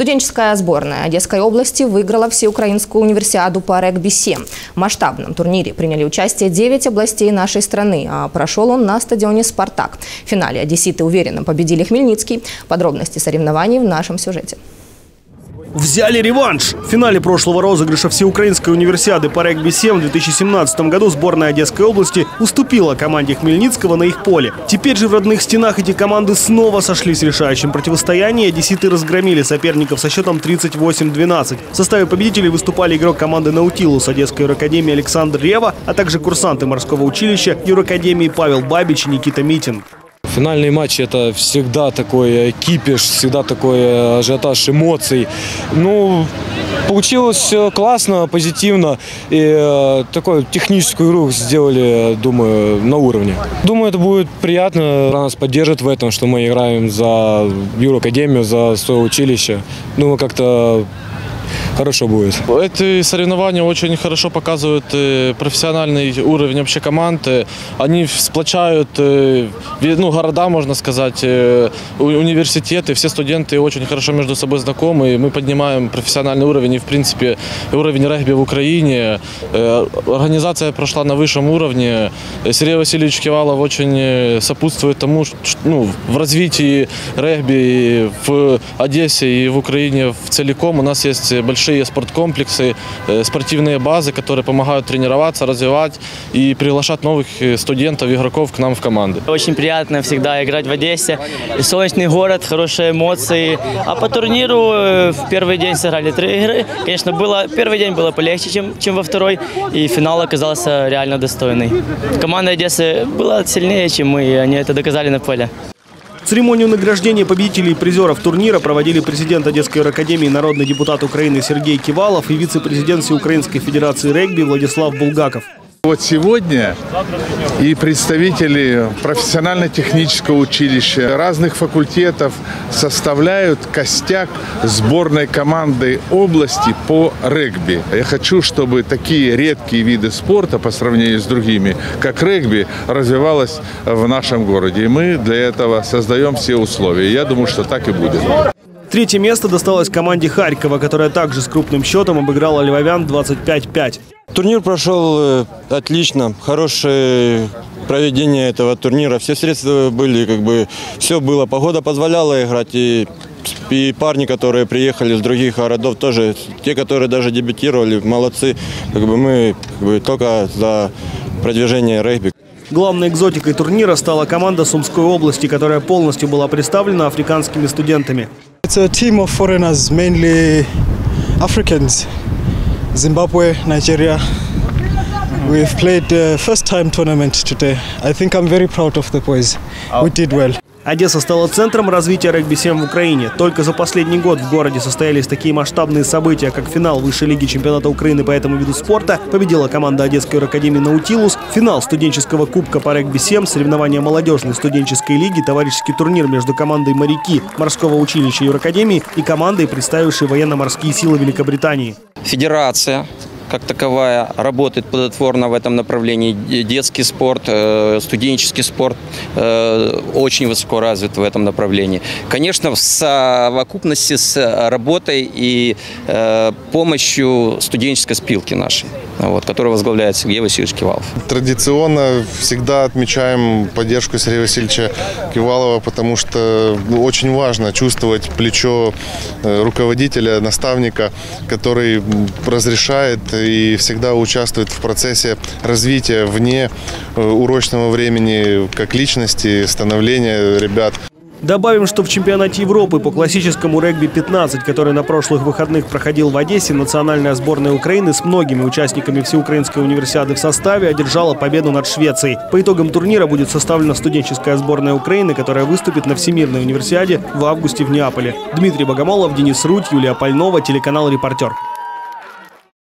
Студенческая сборная Одесской области выиграла всеукраинскую универсиаду по регби-7. В масштабном турнире приняли участие 9 областей нашей страны, а прошел он на стадионе «Спартак». В финале одесситы уверенно победили Хмельницкий. Подробности соревнований в нашем сюжете. Взяли реванш. В финале прошлого розыгрыша всеукраинской универсиады по регби-7 в 2017 году сборная Одесской области уступила команде Хмельницкого на их поле. Теперь же в родных стенах эти команды снова сошлись в решающем противостоянии. Одесситы разгромили соперников со счетом 38-12. В составе победителей выступали игрок команды «Наутилус» Одесской юракадемии Александр Рева, а также курсанты морского училища юракадемии Павел Бабич и Никита Митин. Финальный матч – это всегда такой кипиш, всегда такой ажиотаж эмоций. Ну, получилось все классно, позитивно. И такую техническую игру сделали, думаю, на уровне. Думаю, это будет приятно. Нас поддержат в этом, что мы играем за юракадемию, за свое училище. Думаю, как-то хорошо будет. Эти соревнования очень хорошо показывают профессиональный уровень вообще команды. Они сплочают города, можно сказать, университеты. Все студенты очень хорошо между собой знакомы. Мы поднимаем профессиональный уровень и, в принципе, уровень регби в Украине. Организация прошла на высшем уровне. Сергей Васильевич Кивалов очень сопутствует тому, в развитии регби в Одессе и в Украине в целиком. У нас есть большие спорткомплексы, спортивные базы, которые помогают тренироваться, развивать и приглашать новых студентов, игроков к нам в команды. Очень приятно всегда играть в Одессе. Солнечный город, хорошие эмоции. А по турниру в первый день сыграли 3 игры. Конечно, первый день было полегче, чем во второй. И финал оказался реально достойный. Команда Одессы была сильнее, чем мы, и они это доказали на поле. Церемонию награждения победителей и призеров турнира проводили президент Одесской юракадемии, народный депутат Украины Сергей Кивалов и вице-президент Всеукраинской федерации регби Владислав Булгаков. Вот сегодня и представители профессионально-технического училища, разных факультетов составляют костяк сборной команды области по регби. Я хочу, чтобы такие редкие виды спорта по сравнению с другими, как регби, развивалось в нашем городе. И мы для этого создаем все условия. Я думаю, что так и будет. Третье место досталось команде Харькова, которая также с крупным счетом обыграла львовян 25-5. Турнир прошел отлично, хорошее проведение этого турнира. Все средства были, все было. Погода позволяла играть, и парни, которые приехали из других городов, тоже те, которые даже дебютировали, молодцы. Мы только за продвижение регби. Главной экзотикой турнира стала команда Сумской области, которая полностью была представлена африканскими студентами. It's a team of foreigners, mainly Africans, Zimbabwe, Nigeria. We've played the first-time tournament today. I think I'm very proud of the boys. We did well. Одесса стала центром развития регби-7 в Украине. Только за последний год в городе состоялись такие масштабные события, как финал высшей лиги чемпионата Украины по этому виду спорта, победила команда Одесской юракадемии «Наутилус», финал студенческого кубка по регби-7, соревнования молодежной студенческой лиги, товарищеский турнир между командой «Моряки» морского училища юракадемии и командой, представившей военно-морские силы Великобритании. Федерация как таковая работает плодотворно в этом направлении. Детский спорт, студенческий спорт очень высоко развит в этом направлении. Конечно, в совокупности с работой и помощью студенческой спилки нашей, которую возглавляет Сергей Васильевич Кивалов. Традиционно всегда отмечаем поддержку Сергея Васильевича Кивалова, потому что очень важно чувствовать плечо руководителя, наставника, который разрешает и всегда участвует в процессе развития вне урочного времени как личности, становления ребят. Добавим, что в чемпионате Европы по классическому регби-15, который на прошлых выходных проходил в Одессе, национальная сборная Украины с многими участниками всеукраинской универсиады в составе одержала победу над Швецией. По итогам турнира будет составлена студенческая сборная Украины, которая выступит на Всемирной универсиаде в августе в Неаполе. Дмитрий Богомолов, Денис Рудь, Юлия Пальнова, телеканал «Репортер».